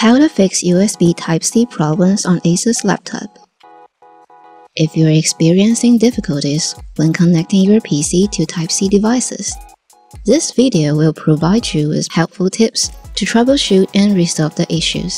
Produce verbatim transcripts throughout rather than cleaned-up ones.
How to fix U S B Type-C problems on ASUS Laptop. If you're experiencing difficulties when connecting your P C to Type-C devices, this video will provide you with helpful tips to troubleshoot and resolve the issues.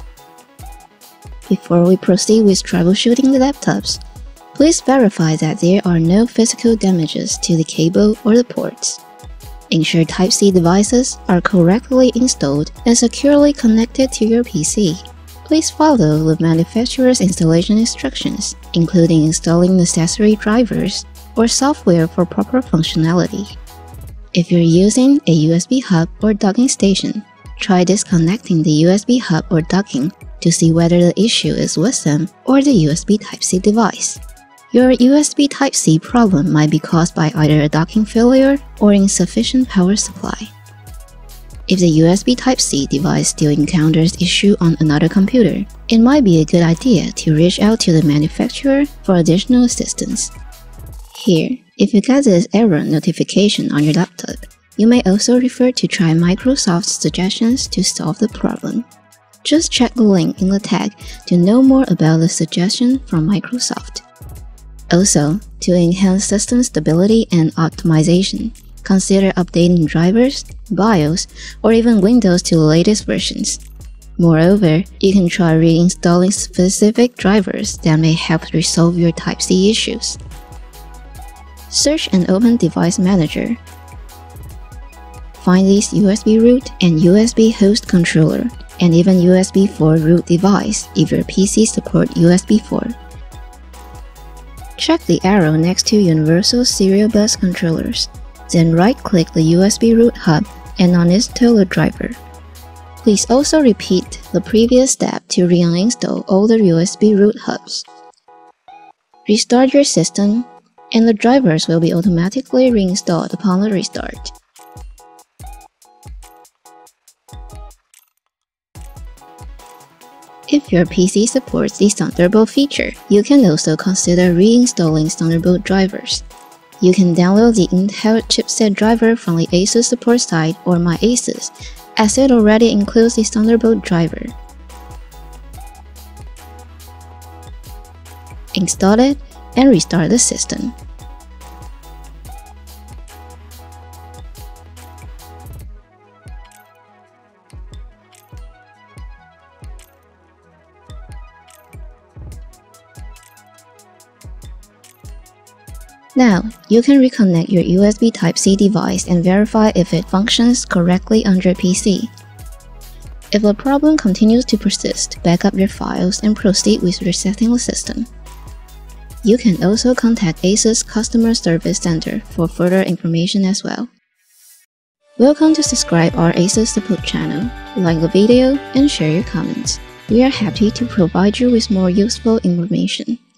Before we proceed with troubleshooting the laptops, please verify that there are no physical damages to the cable or the ports. Ensure Type-C devices are correctly installed and securely connected to your P C. Please follow the manufacturer's installation instructions, including installing necessary drivers or software for proper functionality. If you're using a U S B hub or docking station, try disconnecting the U S B hub or docking to see whether the issue is with them or the U S B Type-C device. Your U S B Type-C problem might be caused by either a docking failure or insufficient power supply. If the U S B Type-C device still encounters issue on another computer, it might be a good idea to reach out to the manufacturer for additional assistance. Here, if you get this error notification on your laptop, you may also refer to try Microsoft's suggestions to solve the problem. Just check the link in the tag to know more about the suggestion from Microsoft. Also, to enhance system stability and optimization, consider updating drivers, BIOS, or even Windows to the latest versions. Moreover, you can try reinstalling specific drivers that may help resolve your Type-C issues. Search and open Device Manager. Find this U S B root and U S B host controller, and even U S B four root device if your P C supports U S B four. Check the arrow next to Universal Serial Bus Controllers, then right-click the U S B root hub and uninstall the driver. Please also repeat the previous step to reinstall all the U S B root hubs. Restart your system, and the drivers will be automatically reinstalled upon the restart. If your P C supports the Thunderbolt feature, you can also consider reinstalling Thunderbolt drivers. You can download the Intel chipset driver from the ASUS support site or My ASUS, as it already includes the Thunderbolt driver. Install it and restart the system. Now, you can reconnect your U S B Type-C device and verify if it functions correctly on your P C. If the problem continues to persist, back up your files and proceed with resetting the system. You can also contact ASUS Customer Service Center for further information as well. Welcome to subscribe our ASUS support channel, like the video, and share your comments. We are happy to provide you with more useful information.